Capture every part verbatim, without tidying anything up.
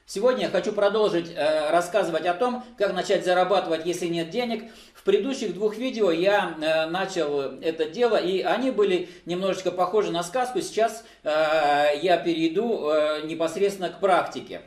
Сегодня я хочу продолжить э, рассказывать о том, как начать зарабатывать, если нет денег. В предыдущих двух видео я э, начал это дело, и они были немножечко похожи на сказку. Сейчас э, я перейду э, непосредственно к практике.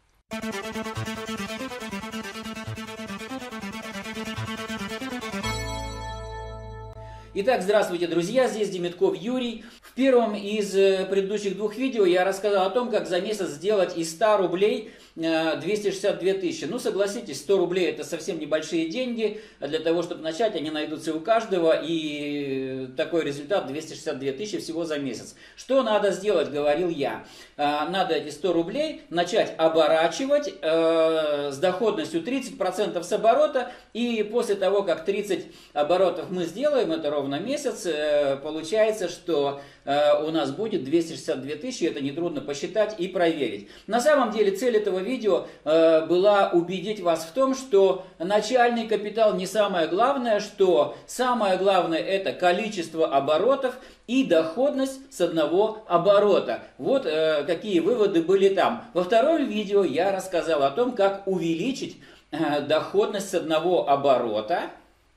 Итак, здравствуйте, друзья, здесь Демитков Юрий. В первом из предыдущих двух видео я рассказал о том, как за месяц сделать из ста рублей двести шестьдесят две тысячи. Ну, согласитесь, сто рублей это совсем небольшие деньги. Для того, чтобы начать, они найдутся у каждого. И такой результат двести шестьдесят две тысячи всего за месяц. Что надо сделать, говорил я. Надо эти сто рублей начать оборачивать э, с доходностью тридцать процентов с оборота. И после того, как тридцать оборотов мы сделаем, это ровно месяц, э, получается, что э, у нас будет двести шестьдесят две тысячи. Это нетрудно посчитать и проверить. На самом деле цель этого видео э, была убедить вас в том, что начальный капитал не самое главное, что самое главное это количество оборотов и доходность с одного оборота. Вот э, какие выводы были там. Во втором видео я рассказал о том, как увеличить э, доходность с одного оборота.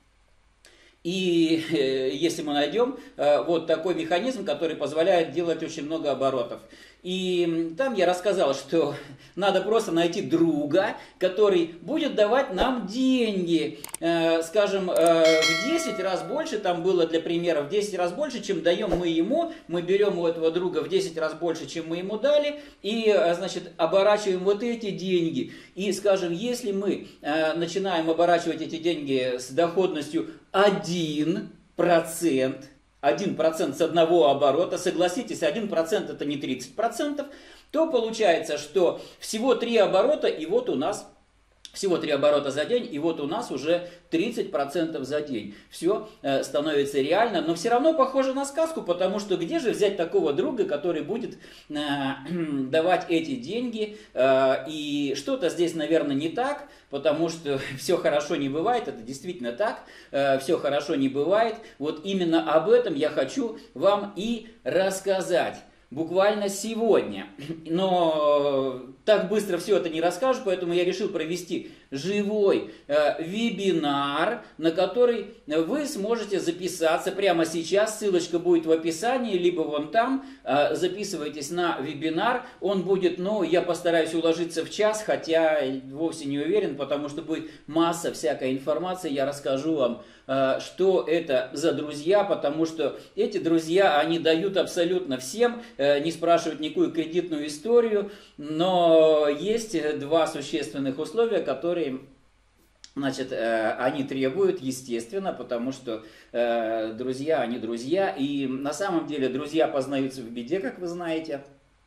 И э, если мы найдем э, вот такой механизм, который позволяет делать очень много оборотов. И там я рассказал, что надо просто найти друга, который будет давать нам деньги, э, скажем, э, в десять раз больше, там было для примера, в десять раз больше, чем даем мы ему. Мы берем у этого друга в десять раз больше, чем мы ему дали, и, э, значит, оборачиваем вот эти деньги. И, скажем, если мы э, начинаем оборачивать эти деньги с доходностью один процент, один процент с одного оборота, согласитесь, один процент это не тридцать процентов, то получается, что всего три оборота, и вот у нас, всего три оборота за день, и вот у нас уже тридцать процентов за день. Все э, становится реально, но все равно похоже на сказку, потому что где же взять такого друга, который будет э, давать эти деньги, э, и что-то здесь, наверное, не так, потому что все хорошо не бывает, это действительно так, э, все хорошо не бывает. Вот именно об этом я хочу вам и рассказать. Буквально сегодня. Но так быстро все это не расскажу, поэтому я решил провести живой э, вебинар, на который вы сможете записаться прямо сейчас. Ссылочка будет в описании, либо вон там. Э, записывайтесь на вебинар. Он будет, ну, я постараюсь уложиться в час, хотя вовсе не уверен, потому что будет масса всякой информации. Я расскажу вам, э, что это за друзья, потому что эти друзья, они дают абсолютно всем, э, не спрашивают никакую кредитную историю, но есть два существенных условия, которые Значит, э, они требуют, естественно, потому что э, друзья, они друзья. И на самом деле друзья познаются в беде, как вы знаете.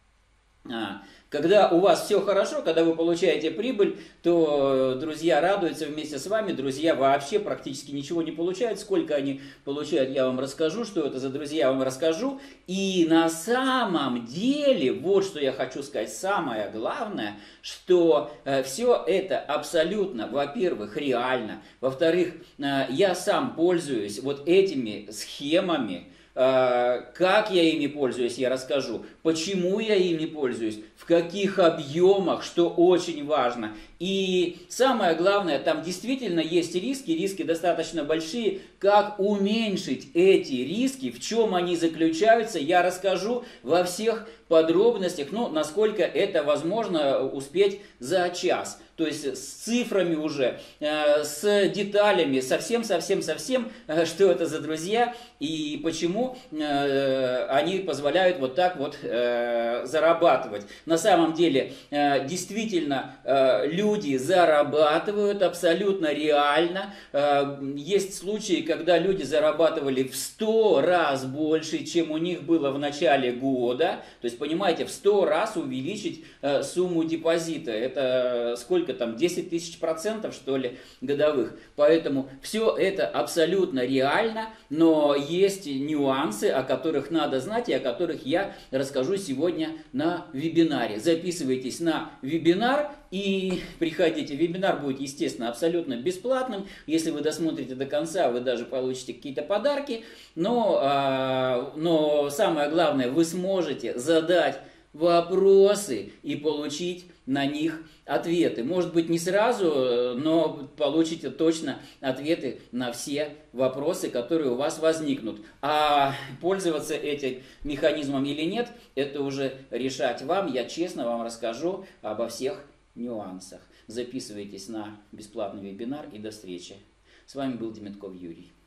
А, когда у вас все хорошо, когда вы получаете прибыль, то друзья радуются вместе с вами. Друзья вообще практически ничего не получают. Сколько они получают, я вам расскажу. Что это за друзья, я вам расскажу. И на самом деле, вот что я хочу сказать, самое главное, что э, все это абсолютно, во-первых, реально. Во-вторых, э, я сам пользуюсь вот этими схемами. Как я ими пользуюсь, я расскажу. Почему я ими пользуюсь, в каких объемах, что очень важно. И самое главное, там действительно есть риски, риски достаточно большие. Как уменьшить эти риски, в чем они заключаются, я расскажу во всех подробностях, ну, насколько это возможно успеть за час. То есть с цифрами уже, э, с деталями, совсем-совсем-совсем, э, что это за друзья и почему э, они позволяют вот так вот э, зарабатывать. На самом деле, э, действительно, э, люди зарабатывают абсолютно реально. Э, есть случаи, когда люди зарабатывали в сто раз больше, чем у них было в начале года. То есть, понимаете, в сто раз увеличить э, сумму депозита. Это сколько там, десять тысяч процентов, что ли, годовых. Поэтому все это абсолютно реально, но есть нюансы, о которых надо знать и о которых я расскажу сегодня на вебинаре. Записывайтесь на вебинар и приходите. Вебинар будет, естественно, абсолютно бесплатным. Если вы досмотрите до конца, вы даже получите какие-то подарки. Но, но самое главное, вы сможете задать вопросы и получить на них ответы. Может быть, не сразу, но получите точно ответы на все вопросы, которые у вас возникнут. А пользоваться этим механизмом или нет, это уже решать вам. Я честно вам расскажу обо всех нюансах. Записывайтесь на бесплатный вебинар и до встречи. С вами был Демятков Юрий.